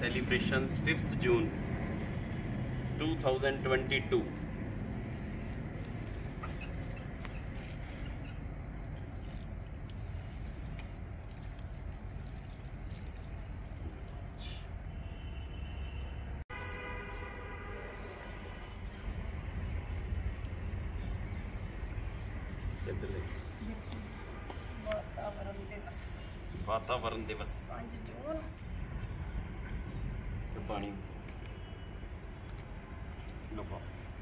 celebrations 5th June 2022. वातावरण दिवस 5 जून पानी लोगों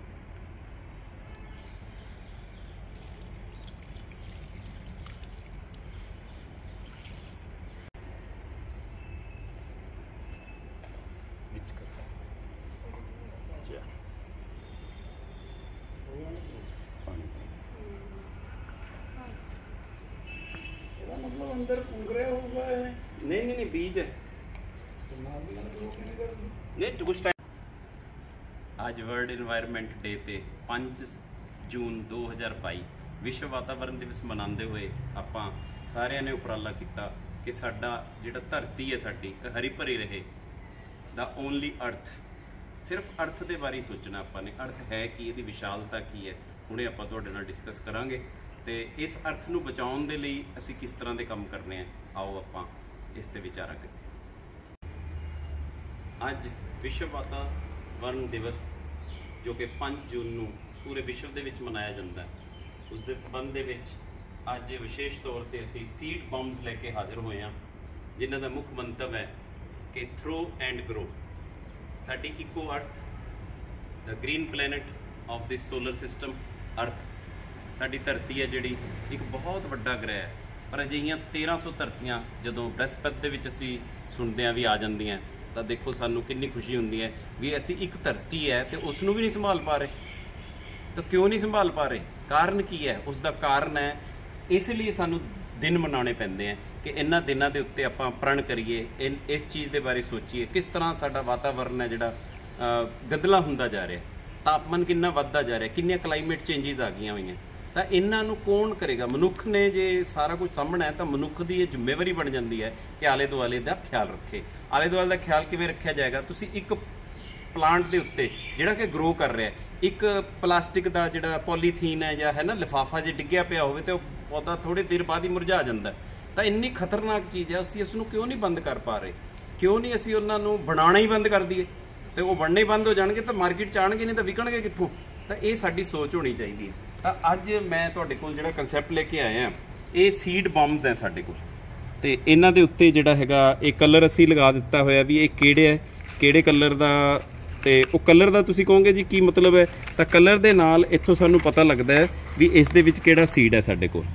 मतलब अंदर उंगरे हुआ है। नहीं बीज है नहीं कुछ टाइम। आज वर्ल्ड इन्वायरमेंट डे ते 5 जून 2022 विश्व वातावरण दिवस मनाते हुए आपां सारिਆਂ ने उपराला किया कि साडा जिहड़ा धरती है साडी हरी भरी रहे। द ओनली अर्थ सिर्फ अर्थ के बारे सोचना आपां ने। अर्थ है कि इहदी विशालता की है हुणे आपां तुहाडे नाल डिस्कस करांगे ते इस अर्थ नूं बचाउण दे लई असीं किस तरह के काम करने हैं आओ आपां इस ते विचारा करिए। अज विश्व वातावरण दिवस जो कि 5 जून नूं पूरे विश्व दे विच मनाया जाता है उस दे संबंध दे विच अज विशेष तौर पर असीं सीड बॉम्ब्स लैके हाज़र होए हां जिन्हां दा मुख मंतव है कि थ्रो एंड ग्रो। साडी इको earth the green planet of this solar system earth साडी धरती है जिहड़ी एक बहुत वड्डा ग्रह है पर अजिहियां 1300 धरतियां जदों बृहस्पति दे विच असीं सुणदे आ भी आ जांदियां तां देखो सानूं किन्नी खुशी हुंदी है भी असीं एक धरती है तो उसनूं भी नहीं संभाल पा रहे। तो क्यों नहीं संभाल पा रहे? कारण की है? उसका कारण है इसलिए सानूं दिन मनाने पैंदे हैं कि इन्हां दिनां दे उत्ते आपां प्रण करिए इस चीज़ के बारे सोचीए किस तरह साडा वातावरण है जिहड़ा गंदला हुंदा जा रहा है, तापमान किन्ना वधदा जा रहा है, किन्नियां क्लाइमेट चेंजिस आ गईयां होईयां। तो इन्हां नूं कौन करेगा? मनुख ने जे सारा कुछ सामने है तो मनुख की यह जिम्मेवारी बन जाती है कि आले दुआले का ख्याल रखे। आले दुआले का ख्याल किवें रखा जाएगा? तुसीं एक प्लांट के उत्ते जिहड़ा कि ग्रो कर रहा है एक प्लास्टिक का जिहड़ा पॉलीथीन है या है ना लिफाफा जे डिग्गिया पिया होवे तो पौधा थोड़े देर बाद ही मुरझा जाता है। तो इन्नी खतरनाक चीज़ है असीं इसनूं क्यों नहीं बंद कर पा रहे? क्यों नहीं असीं उन्हां नूं बनाना ही बंद कर दईए? तो वो बनने ही बंद हो जाएंगे तो मार्केट च आउणगे नहीं तो विकणगे कित्थों? तो ये साडी सोच होनी चाहिए। तो अज मैं तुहाडे कोल जिहड़ा कंसैप्ट लेके आया ये सीड बॉम्ब्स है साडे कोल ते इन्हां दे उत्ते जिहड़ा हैगा ये कलर असीं लगा दिता होया भी ये किहड़े कलर दा ते वो कलर दा तुसीं कहोगे जी की मतलब है? तो कलर दे नाल इत्थों सानूं पता लगदा है भी इस दे विच किहड़ा सीड है साडे कोल।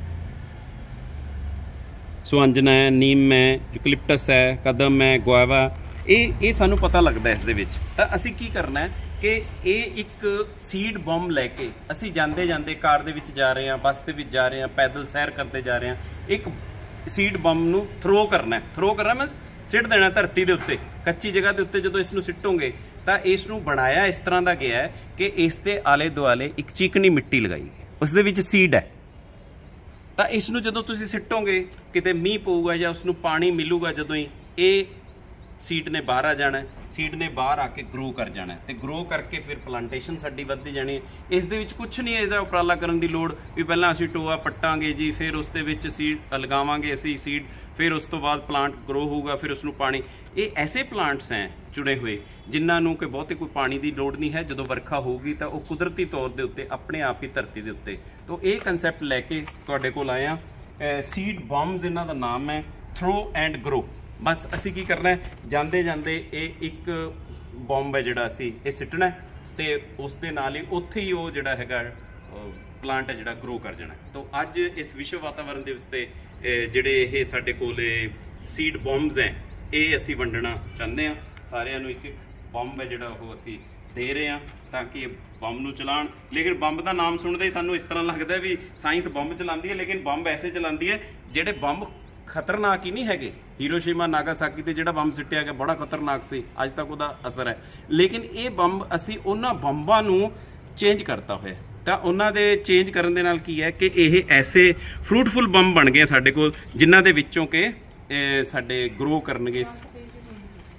सुहंजना है, नीम है, यूकलिप्टस है, कदम है, गुआवा ये सानूं पता लगदा है इस दे विच। तां असीं की करना है कि ये एक सीड बॉम्ब लैके असीं जांदे जांदे कार दे विच जा रहे हैं, बस दे विच जा रहे हैं, पैदल सैर करते जा रहे हैं, एक सीड बॉम्ब नूं थ्रो करना है। थ्रो करना मीनस सिट देना धरती के उत्ते कच्ची जगह के उत्ते। जो इसनूं सिटोगे तो इसनूं बनाया इस तरह का गया है कि इस दे आले दुआले एक चिकनी मिट्टी लगाई उस दे विच सीड है। तो इसनूं जदों तुसीं सिटोगे किते मीह पऊगा या उसनूं पानी मिलूगा जदों ही ये सीड ने बाहर आ जाना है, सीड ने बाहर आके ग्रो कर जाना है तो ग्रो करके फिर प्लांटेशन साडी वधदी जानी है। इस दे विच कुछ नहीं है इसदा उपराला करन दी लोड़ भी पहलां असीं टोआ पट्टांगे जी फिर उस दे विच सीड लगावांगे असीं सीड फिर उस तो बाद प्लांट ग्रो होगा फिर उसनूं पानी। ये ऐसे प्लांट्स हैं चुने हुए जिन्हां नूं कि बहुते कोई पानी की लोड़ नहीं है। जदों वर्खा होगी तो वह कुदरती तौर के उत्ते अपने आप ही धरती के उत्ते। तो ये कंसैप्ट लैके तुहाडे कोल आया सीड बॉम्ब्स इन्हां दा नाम है थ्रो एंड ग्रो। बस असी की करना है जाते जाते ये एक बॉम्ब है जिहड़ा असी ये सिटना है तो उस दे नाल ही उत्थे ही वो जिहड़ा हैगा प्लांट है जिहड़ा ग्रो कर जाना। तो अज इस विश्व वातावरण दिवस ते जिहड़े ये साडे कोल सीड बॉम्ब्स हैं ये असी वंडना चाहते हैं सारिਆਂ ਨੂੰ एक बॉम्ब है जिहड़ा वो असी दे रहे हैं ताकि बंब नूं चलाण। लेकिन बंब का नाम सुनते ही सानूं इस तरह लगता है भी साइंस बंब चलाती है लेकिन बंब ऐसे चलाती है जिहड़े बंब खतरनाक ही नहीं है। हीरोशिमा नागासाकी ते जिहड़ा बंब सिटिया गया बड़ा खतरनाक सी अज तक उहदा असर है। लेकिन ये बंब असी उन्हां बंबां नूं चेंज करता होया तो उन्हां दे चेंज करन दे नाल की है कि ये ऐसे फ्रूटफुल बंब बन गए साडे कोल जिन्हां दे विच्चों के साडे ग्रो करनगे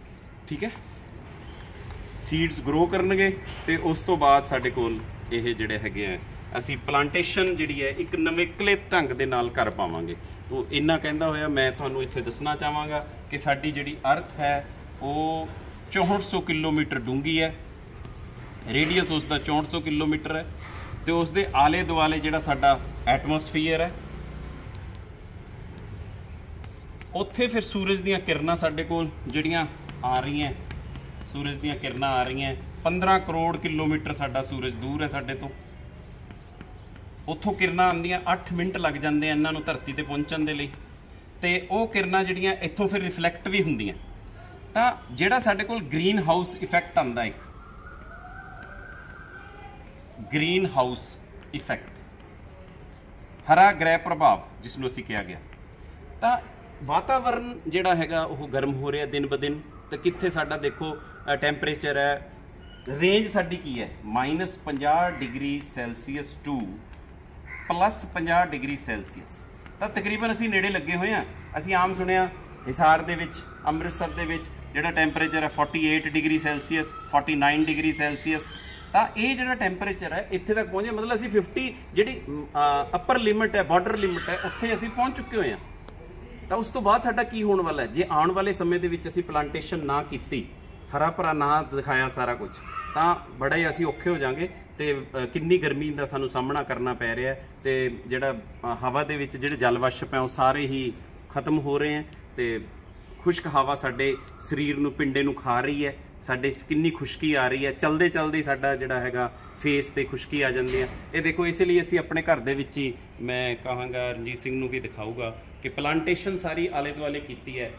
ठीक है। सीड्स ग्रो करनगे ते उस तो बाद साडे कोल ਇਹ ਜਿਹੜੇ ਹੈਗੇ ਆ ਅਸੀਂ ਪਲਾਂਟੇਸ਼ਨ ਜਿਹੜੀ ਹੈ ਇੱਕ ਨਵੇਕਲੇ ਢੰਗ ਦੇ ਨਾਲ ਕਰ ਪਾਵਾਂਗੇ। तो ਇੰਨਾ ਕਹਿੰਦਾ ਹੋਇਆ ਮੈਂ ਤੁਹਾਨੂੰ ਇੱਥੇ ਦੱਸਣਾ ਚਾਹਾਂਗਾ ਕਿ ਸਾਡੀ ਜਿਹੜੀ ਅਰਥ ਹੈ ਉਹ 6400 ਕਿਲੋਮੀਟਰ ਡੂੰਘੀ ਹੈ, ਰੇਡੀਅਸ ਉਸ ਦਾ 6400 ਕਿਲੋਮੀਟਰ ਹੈ ਤੇ ਉਸ ਦੇ ਆਲੇ ਦੁਆਲੇ ਜਿਹੜਾ ਸਾਡਾ ਐਟਮੋਸਫੀਅਰ ਹੈ ਉੱਥੇ ਫਿਰ ਸੂਰਜ ਦੀਆਂ ਕਿਰਨਾਂ ਸਾਡੇ ਕੋਲ ਜਿਹੜੀਆਂ ਆ ਰਹੀਆਂ, ਸੂਰਜ ਦੀਆਂ ਕਿਰਨਾਂ ਆ ਰਹੀਆਂ 15 ਕਰੋੜ ਕਿਲੋਮੀਟਰ ਸਾਡਾ ਸੂਰਜ ਦੂਰ ਹੈ ਸਾਡੇ ਤੋਂ। ਉੱਥੋਂ ਕਿਰਨਾਂ ਆਉਂਦੀਆਂ 8 ਮਿੰਟ ਲੱਗ ਜਾਂਦੇ ਆ ਇਹਨਾਂ ਨੂੰ ਧਰਤੀ ਤੇ ਪਹੁੰਚਣ ਦੇ ਲਈ ਤੇ ਉਹ ਕਿਰਨਾਂ ਜਿਹੜੀਆਂ ਇੱਥੋਂ ਫਿਰ ਰਿਫਲੈਕਟ ਵੀ ਹੁੰਦੀਆਂ। ਤਾਂ ਜਿਹੜਾ ਸਾਡੇ ਕੋਲ ਗ੍ਰੀਨ ਹਾਊਸ ਇਫੈਕਟ ਆਉਂਦਾ, ਇੱਕ ਗ੍ਰੀਨ ਹਾਊਸ ਇਫੈਕਟ, ਹਰਾ ਗ੍ਰਹਿ ਪ੍ਰਭਾਵ ਜਿਸ ਨੂੰ ਅਸੀਂ ਕਿਹਾ ਗਿਆ, ਤਾਂ ਵਾਤਾਵਰਨ ਜਿਹੜਾ ਹੈਗਾ ਉਹ ਗਰਮ ਹੋ ਰਿਹਾ ਦਿਨ ਬ ਦਿਨ। ਤੇ ਕਿੱਥੇ ਸਾਡਾ ਦੇਖੋ ਟੈਂਪਰੇਚਰ ਹੈ, ਰੇਂਜ ਸਾਡੀ ਕੀ ਹੈ -50 degree Celsius to +50 degree Celsius. ਤਾਂ ਤਕਰੀਬਨ ਅਸੀਂ ਨੇੜੇ ਲੱਗੇ ਹੋਏ ਹਾਂ। ਅਸੀਂ ਆਮ ਸੁਣਿਆ ਹਿਸਾਰ ਦੇ ਵਿੱਚ, ਅੰਮ੍ਰਿਤਸਰ ਦੇ ਵਿੱਚ ਜਿਹੜਾ ਟੈਂਪਰੇਚਰ ਹੈ 48 ਡਿਗਰੀ ਸੈਲਸੀਅਸ, 49 ਡਿਗਰੀ ਸੈਲਸੀਅਸ। ਤਾਂ ਇਹ ਜਿਹੜਾ ਟੈਂਪਰੇਚਰ ਹੈ ਇੱਥੇ ਤੱਕ ਪਹੁੰਚੇ, ਮਤਲਬ ਅਸੀਂ 50 ਜਿਹੜੀ ਅਪਰ ਲਿਮਿਟ ਹੈ, ਬਾਰਡਰ ਲਿਮਿਟ ਹੈ, ਉੱਥੇ ਅਸੀਂ ਪਹੁੰਚ ਚੁੱਕੇ ਹੋਏ ਹਾਂ। ਤਾਂ ਉਸ ਤੋਂ ਬਾਅਦ ਸਾਡਾ ਕੀ ਹੋਣ ਵਾਲਾ ਹੈ? ਜੇ ਆਉਣ ਵਾਲੇ ਸਮੇਂ ਦੇ ਵਿੱਚ ਅਸੀਂ ਪਲਾਂਟੇਸ਼ਨ ਨਾ ਕੀਤੀ, ਹਰਾ ਭਰਾ ਨਾ ਦਿਖਾਇਆ ਸਾਰਾ ਕੁਝ, ਤਾਂ ਬੜਾ ਹੀ ਅਸੀਂ ਔਖੇ ਹੋ ਜਾਵਾਂਗੇ ਤੇ ਕਿੰਨੀ ਗਰਮੀ ਦਾ ਸਾਨੂੰ ਸਾਹਮਣਾ ਕਰਨਾ ਪੈ ਰਿਹਾ ਤੇ ਜਿਹੜਾ ਹਵਾ ਦੇ ਵਿੱਚ ਜਿਹੜੇ ਜਲ ਵਾਸ਼ਪ ਹੈ ਉਹ ਸਾਰੇ ਹੀ ਖਤਮ ਹੋ ਰਹੇ ਹੈ ਤੇ ਖੁਸ਼ਕ ਹਵਾ ਸਾਡੇ ਸਰੀਰ ਨੂੰ, ਪਿੰਡੇ ਨੂੰ ਖਾ ਰਹੀ ਹੈ। ਸਾਡੇ ਕਿੰਨੀ ਖੁਸ਼ਕੀ ਆ ਰਹੀ ਹੈ, ਚਲਦੇ ਚਲਦੇ ਸਾਡਾ ਜਿਹੜਾ ਹੈਗਾ ਫੇਸ ਤੇ ਖੁਸ਼ਕੀ ਆ ਜਾਂਦੀ ਹੈ। ਇਹ ਦੇਖੋ, ਇਸ ਲਈ ਅਸੀਂ ਆਪਣੇ ਘਰ ਦੇ ਵਿੱਚ ਹੀ, ਮੈਂ ਕਹਾਂਗਾ ਰਣਜੀਤ ਸਿੰਘ ਨੂੰ ਵੀ ਦਿਖਾਊਗਾ ਕਿ ਪਲਾਂਟੇਸ਼ਨ ਸਾਰੀ ਆਲੇ ਦੁਆਲੇ ਕੀਤੀ ਹੈ।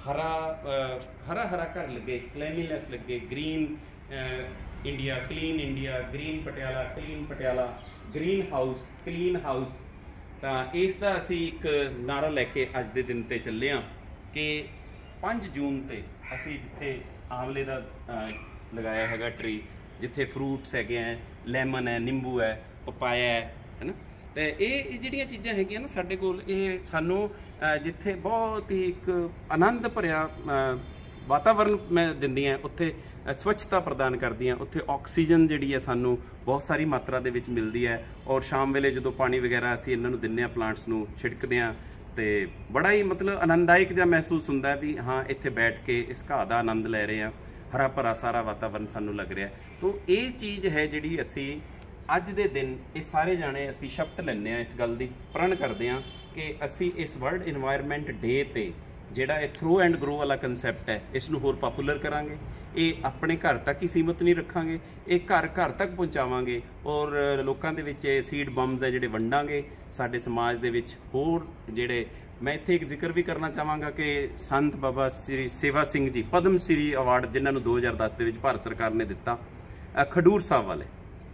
ਹਰਾ ਘਰ ਲੱਗੇ, ਕਲੈਨਲੀਨੈਸ ਲੱਗੇ, green India, clean India, green Patiala, clean Patiala, green house, clean house. ਤਾਂ ਇਸ ਦਾ ਅਸੀਂ ਇੱਕ ਨਾਰਾ ਲੈ ਕੇ ਅੱਜ ਦੇ ਦਿਨ ਤੇ ਚੱਲੇ ਹਾਂ ਕਿ 5 ਜੂਨ ਤੇ ਅਸੀਂ ਜਿੱਥੇ ਆਮਲੇ ਦਾ ਲਗਾਇਆ ਹੈਗਾ ਟਰੀ, ਜਿੱਥੇ ਫਰੂਟਸ ਹੈਗੇ ਹੈ, ਲੈਮਨ ਹੈ, ਨਿੰਬੂ ਹੈ, ਪਪਾਇਆ ਹੈ ਨਾ, ਤੇ ਇਹ ਜਿਹੜੀਆਂ ਚੀਜ਼ਾਂ ਹੈਗੀਆਂ ਨਾ ਸਾਡੇ ਕੋਲ, ਇਹ ਸਾਨੂੰ ਜਿੱਥੇ ਬਹੁਤ ਹੀ ਇੱਕ ਆਨੰਦ ਭਰਿਆ ਵਾਤਾਵਰਨ ਮੈਂ ਦਿੰਦੀਆਂ, ਉੱਥੇ ਸਵੱਛਤਾ ਪ੍ਰਦਾਨ ਕਰਦੀਆਂ, ਉੱਥੇ ਆਕਸੀਜਨ ਜਿਹੜੀ ਹੈ ਸਾਨੂੰ ਬਹੁਤ ਸਾਰੀ ਮਾਤਰਾ ਦੇ ਵਿੱਚ ਮਿਲਦੀ ਹੈ। ਔਰ ਸ਼ਾਮ ਵੇਲੇ ਜਦੋਂ ਪਾਣੀ ਵਗੈਰਾ ਅਸੀਂ ਇਹਨਾਂ ਨੂੰ ਦਿੰਦੇ ਹਾਂ, ਪਲਾਂਟਸ ਨੂੰ ਛਿੜਕਦੇ ਹਾਂ, ਤੇ ਬੜਾ ਹੀ ਮਤਲਬ ਆਨੰਦਾਇਕ ਜਿਹਾ ਮਹਿਸੂਸ ਹੁੰਦਾ ਵੀ ਹਾਂ ਇੱਥੇ ਬੈਠ ਕੇ ਇਸ ਘਾਹ ਦਾ ਆਨੰਦ ਲੈ ਰਹੇ ਹਾਂ, ਹਰਾ ਭਰਾ ਸਾਰਾ ਵਾਤਾਵਰਨ ਸਾਨੂੰ ਲੱਗ ਰਿਹਾ। ਤੋ ਇਹ ਚੀਜ਼ ਹੈ ਜਿਹੜੀ ਅਸੀਂ ਅੱਜ ਦੇ ਦਿਨ ਇਹ ਸਾਰੇ ਜਾਣੇ ਅਸੀਂ ਸ਼ਪਥ ਲੈਂਦੇ ਹਾਂ, ਇਸ ਗੱਲ ਦੀ ਪ੍ਰਣ ਕਰਦੇ ਹਾਂ ਕਿ ਅਸੀਂ ਇਸ ਵਰਲਡ ਇਨਵਾਇਰਨਮੈਂਟ ਡੇ ਤੇ ਜਿਹੜਾ ਇਹ ਥਰੂ ਐਂਡ ਗਰੋ ਵਾਲਾ ਕਨਸੈਪਟ ਹੈ, ਇਸ ਨੂੰ ਹੋਰ ਪਪੂਲਰ ਕਰਾਂਗੇ। ਇਹ ਆਪਣੇ ਘਰ ਤੱਕ ਹੀ ਸੀਮਤ ਨਹੀਂ ਰੱਖਾਂਗੇ, ਇਹ ਘਰ ਤੱਕ ਪਹੁੰਚਾਵਾਂਗੇ ਔਰ ਲੋਕਾਂ ਦੇ ਵਿੱਚ ਇਹ ਸੀਡ ਬੰਬਸ ਹੈ ਜਿਹੜੇ ਵੰਡਾਂਗੇ। ਸਾਡੇ ਸਮਾਜ ਦੇ ਵਿੱਚ ਹੋਰ ਜਿਹੜੇ, ਮੈਂ ਇੱਥੇ ਇੱਕ ਜ਼ਿਕਰ ਵੀ ਕਰਨਾ ਚਾਹਾਂਗਾ ਕਿ ਸੰਤ ਬਾਬਾ ਸ੍ਰੀ ਸੇਵਾ ਸਿੰਘ ਜੀ ਪਦਮ ਸ੍ਰੀ ਅਵਾਰਡ ਜਿਨ੍ਹਾਂ ਨੂੰ 2010 ਦੇ ਵਿੱਚ ਭਾਰਤ ਸਰਕਾਰ ਨੇ ਦਿੱਤਾ, ਖਡੂਰ ਸਾਹਿਬ ਵਾਲੇ,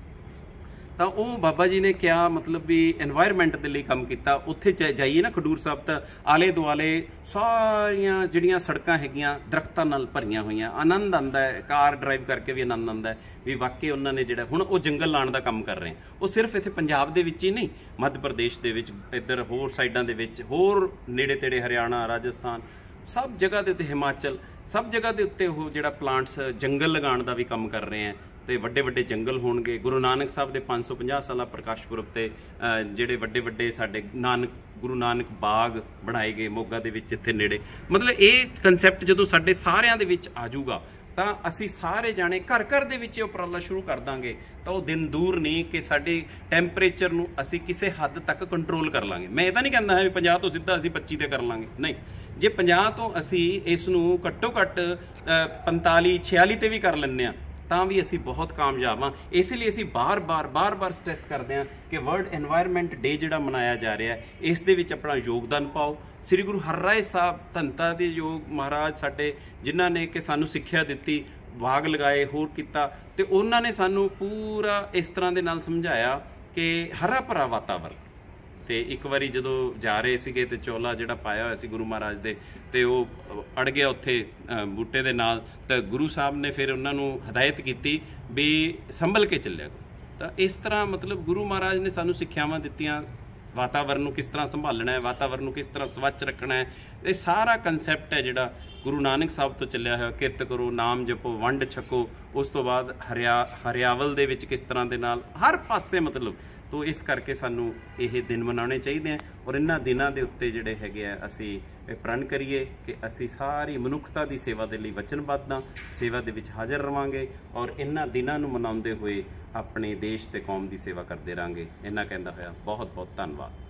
ਤਾਂ ਉਹ ਬਾਬਾ ਜੀ ਨੇ ਕਿਹਾ ਮਤਲਬ ਵੀ এনवायरमेंट ਦੇ ਲਈ ਕੰਮ ਕੀਤਾ। ਉੱਥੇ ਜਾਈਏ ਨਾ ਖਡੂਰ ਸਾਹਿਬ, ਤਾਂ ਆਲੇ ਦੁਆਲੇ ਸਾਰੀਆਂ ਜਿਹੜੀਆਂ ਸੜਕਾਂ ਹੈਗੀਆਂ ਦਰਖਤਾਂ ਨਾਲ ਭਰੀਆਂ ਹੋਈਆਂ, ਆਨੰਦ ਆਉਂਦਾ ਹੈ, ਕਾਰ ਡਰਾਈਵ ਕਰਕੇ ਵੀ ਆਨੰਦ ਆਉਂਦਾ ਹੈ ਵੀ ਵਾਕਈ ਉਹਨਾਂ ਨੇ ਜਿਹੜਾ ਹੁਣ ਉਹ ਜੰਗਲ ਲਾਉਣ ਦਾ ਕੰਮ ਕਰ ਰਹੇ। ਉਹ ਸਿਰਫ ਇੱਥੇ ਪੰਜਾਬ ਦੇ ਵਿੱਚ ਹੀ ਨਹੀਂ, ਮੱਧ ਪ੍ਰਦੇਸ਼ ਦੇ ਵਿੱਚ, ਇੱਧਰ ਹੋਰ ਸਾਈਡਾਂ ਦੇ ਵਿੱਚ, ਹੋਰ ਨੇੜੇ ਤੇੜੇ ਹਰਿਆਣਾ, ਰਾਜਸਥਾਨ, ਸਭ ਜਗ੍ਹਾ ਦੇ ਉੱਤੇ, ਹਿਮਾਚਲ, ਸਭ ਜਗ੍ਹਾ ਦੇ ਉੱਤੇ ਉਹ ਜਿਹੜਾ ਪਲਾਂਟਸ ਜੰਗਲ ਲਗਾਉਣ ਦਾ ਵੀ ਕੰਮ ਕਰ ਰਹੇ ਹੈ। ਤੇ ਵੱਡੇ ਵੱਡੇ ਜੰਗਲ ਹੋਣਗੇ। ਗੁਰੂ ਨਾਨਕ ਸਾਹਿਬ ਦੇ 550 ਸਾਲਾ ਪ੍ਰਕਾਸ਼ ਪੁਰਬ ਤੇ ਜਿਹੜੇ ਵੱਡੇ ਵੱਡੇ ਸਾਡੇ ਗੁਰੂ ਨਾਨਕ ਬਾਗ ਬਣਾਏ ਗਏ ਮੋਗਾ ਦੇ ਵਿੱਚ, ਇੱਥੇ ਨੇੜੇ। ਮਤਲਬ ਇਹ ਕਨਸੈਪਟ ਜਦੋਂ ਸਾਡੇ ਸਾਰਿਆਂ ਦੇ ਵਿੱਚ ਆ ਜਾਊਗਾ ਤਾਂ ਅਸੀਂ ਸਾਰੇ ਜਾਣੇ ਘਰ ਘਰ ਦੇ ਵਿੱਚ ਇਹ ਉਪਰਾਲਾ ਸ਼ੁਰੂ ਕਰ ਦਾਂਗੇ, ਤਾਂ ਉਹ ਦਿਨ ਦੂਰ ਨਹੀਂ ਕਿ ਸਾਡੇ ਟੈਂਪਰੇਚਰ ਨੂੰ ਅਸੀਂ ਕਿਸੇ ਹੱਦ ਤੱਕ ਕੰਟਰੋਲ ਕਰ ਲਾਂਗੇ। ਮੈਂ ਇਹ ਤਾਂ ਨਹੀਂ ਕਹਿੰਦਾ ਹੈ ਵੀ 50 ਤੋਂ ਸਿੱਧਾ ਅਸੀਂ 25 ਤੇ ਕਰ ਲਾਂਗੇ, ਨਹੀਂ। ਜੇ 50 ਤੋਂ ਅਸੀਂ ਇਸ ਨੂੰ ਘੱਟੋ ਘੱਟ 45 46 ਤੇ ਵੀ ਕਰ ਲੈਂਦੇ ਹਾਂ ਤਾਂ ਵੀ ਅਸੀਂ ਬਹੁਤ ਕਾਮਯਾਬ ਹਾਂ। ਇਸ ਲਈ ਅਸੀਂ ਬਾਰ-ਬਾਰ ਸਟ੍ਰੈਸ ਕਰਦੇ ਹਾਂ ਕਿ ਵਰਲਡ এনवायरनमेंट ਡੇ ਜਿਹੜਾ ਮਨਾਇਆ ਜਾ ਰਿਹਾ ਹੈ, ਇਸ ਦੇ ਵਿੱਚ ਆਪਣਾ ਯੋਗਦਾਨ ਪਾਓ। ਸ੍ਰੀ ਗੁਰੂ ਹਰਿਰਾਏ ਸਾਹਿਬ ਧੰਤਾ ਦੇ ਯੋਗ ਮਹਾਰਾਜ ਸਾਡੇ, ਜਿਨ੍ਹਾਂ ਨੇ ਕਿ ਸਾਨੂੰ ਸਿੱਖਿਆ ਦਿੱਤੀ, ਬਾਗ ਲਗਾਏ, ਹੋਰ ਕੀਤਾ, ਤੇ ਉਹਨਾਂ ਨੇ ਸਾਨੂੰ ਪੂਰਾ ਇਸ ਤਰ੍ਹਾਂ ਦੇ ਨਾਲ ਸਮਝਾਇਆ ਕਿ ਹਰਾ ਭਰਾ ਵਾਤਾਵਰਨ। ਤੇ ਇੱਕ ਵਾਰੀ ਜਦੋਂ ਜਾ ਰਹੇ ਸੀਗੇ ਤੇ ਚੋਲਾ ਜਿਹੜਾ ਪਾਇਆ ਹੋਇਆ ਸੀ ਗੁਰੂ ਮਹਾਰਾਜ ਦੇ, ਤੇ ਉਹ ਅੜ ਗਿਆ ਉੱਥੇ ਬੂਟੇ ਦੇ ਨਾਲ, ਤਾਂ ਗੁਰੂ ਸਾਹਿਬ ਨੇ ਫਿਰ ਉਹਨਾਂ ਨੂੰ ਹਦਾਇਤ ਕੀਤੀ ਵੀ ਸੰਭਲ ਕੇ ਚੱਲਿਆ ਕਰੋ। ਤਾਂ ਇਸ ਤਰ੍ਹਾਂ ਮਤਲਬ ਗੁਰੂ ਮਹਾਰਾਜ ਨੇ ਸਾਨੂੰ ਸਿੱਖਿਆਵਾਂ ਦਿੱਤੀਆਂ, ਵਾਤਾਵਰਨ ਨੂੰ ਕਿਸ ਤਰ੍ਹਾਂ ਸੰਭਾਲਣਾ ਹੈ, ਵਾਤਾਵਰਨ ਨੂੰ ਕਿਸ ਤਰ੍ਹਾਂ ਸਵੱਛ ਰੱਖਣਾ ਹੈ। ਇਹ ਸਾਰਾ ਕਨਸੈਪਟ ਹੈ ਜਿਹੜਾ ਗੁਰੂ ਨਾਨਕ ਸਾਹਿਬ ਤੋਂ ਚੱਲਿਆ ਹੋਇਆ ਕਿਰਤ ਕਰੋ, ਨਾਮ ਜਪੋ, ਵੰਡ ਛਕੋ, ਉਸ ਤੋਂ ਬਾਅਦ ਹਰਿਆਵਲ ਦੇ ਵਿੱਚ ਕਿਸ ਤਰ੍ਹਾਂ ਦੇ ਨਾਲ ਹਰ ਪਾਸੇ ਮਤਲਬ। ਤੋ ਇਸ ਕਰਕੇ ਸਾਨੂੰ ਇਹ ਦਿਨ ਮਨਾਉਣੇ ਚਾਹੀਦੇ ਆ ਔਰ ਇਹਨਾਂ ਦਿਨਾਂ ਦੇ ਉੱਤੇ ਜਿਹੜੇ ਹੈਗੇ ਆ ਅਸੀਂ ਇਹ ਪ੍ਰਣ ਕਰੀਏ ਕਿ ਅਸੀਂ ਸਾਰੀ ਮਨੁੱਖਤਾ ਦੀ ਸੇਵਾ ਦੇ ਲਈ ਵਚਨਬੱਧ ਹਾਂ, ਸੇਵਾ ਦੇ ਵਿੱਚ ਹਾਜ਼ਰ ਰਵਾਂਗੇ ਔਰ ਇਹਨਾਂ ਦਿਨਾਂ ਨੂੰ ਮਨਾਉਂਦੇ ਹੋਏ ਆਪਣੇ ਦੇਸ਼ ਤੇ ਕੌਮ ਦੀ ਸੇਵਾ ਕਰਦੇ ਰਹਾਂਗੇ। ਇਹਨਾਂ ਕਹਿੰਦਾ ਹੋਇਆ ਬਹੁਤ ਬਹੁਤ ਧੰਨਵਾਦ।